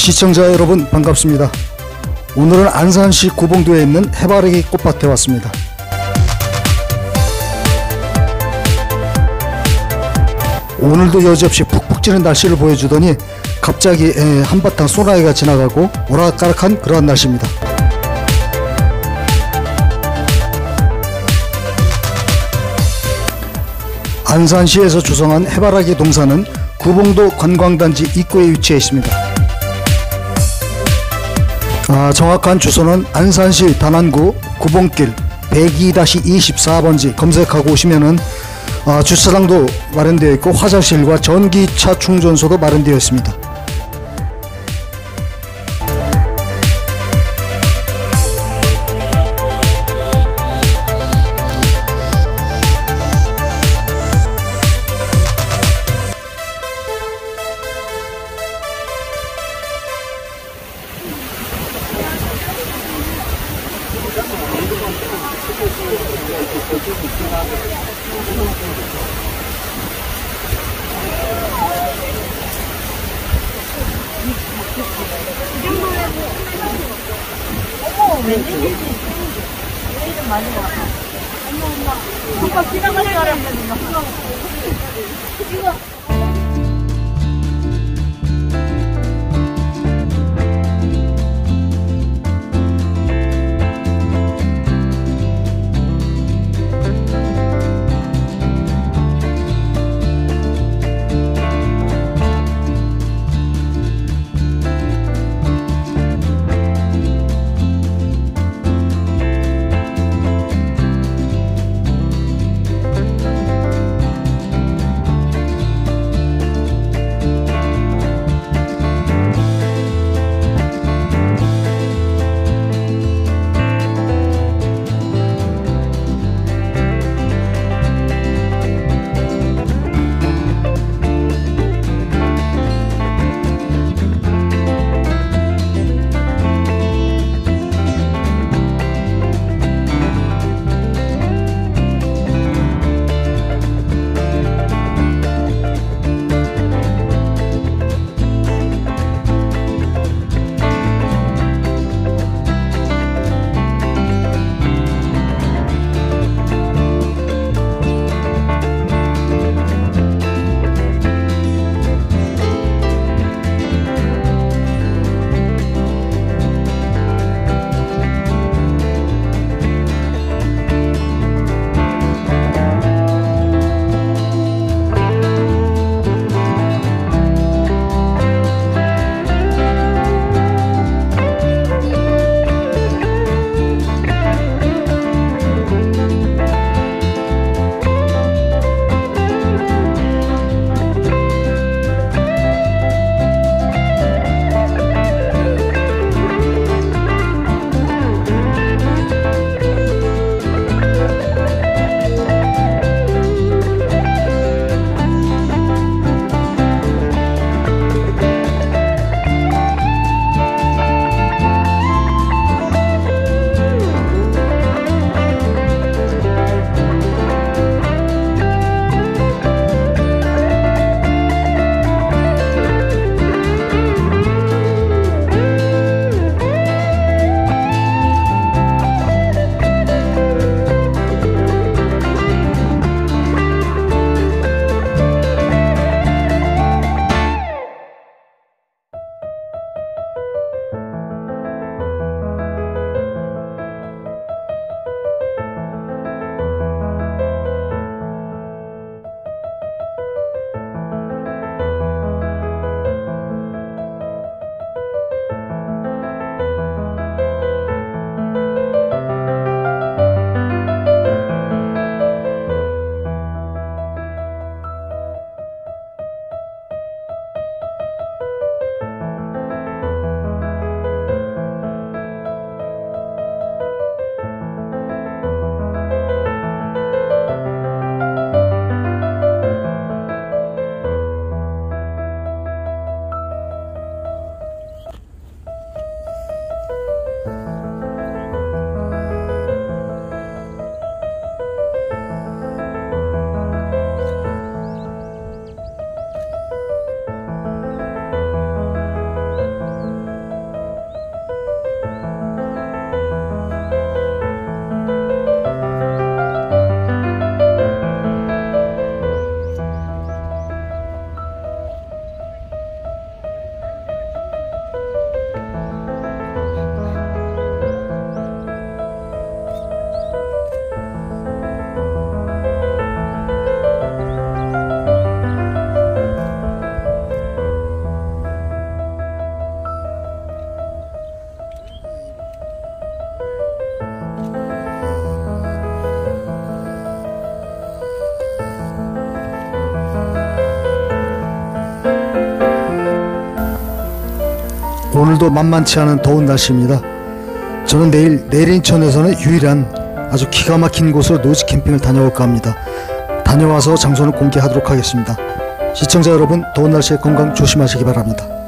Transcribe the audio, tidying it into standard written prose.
시청자 여러분 반갑습니다. 오늘은 안산시 구봉도에 있는 해바라기 꽃밭에 왔습니다. 오늘도 여지없이 푹푹 찌는 날씨를 보여주더니 갑자기 한바탕 소나기가 지나가고 오락가락한 그러한 날씨입니다. 안산시에서 조성한 해바라기 동산은 구봉도 관광단지 입구에 위치해 있습니다. 정확한 주소는 안산시 단안구 구봉길 102-24번지 검색하고 오시면은 주차장도 마련되어 있고 화장실과 전기차 충전소도 마련되어 있습니다. 웬일이지? 좀 많이 와. 엄마, 오빠 지나갈 사람 이거. 오늘도 만만치 않은 더운 날씨입니다. 저는 내일 인천에서는 유일한 아주 기가 막힌 곳으로 노지 캠핑을 다녀올까 합니다. 다녀와서 장소는 공개하도록 하겠습니다. 시청자 여러분, 더운 날씨에 건강 조심하시기 바랍니다.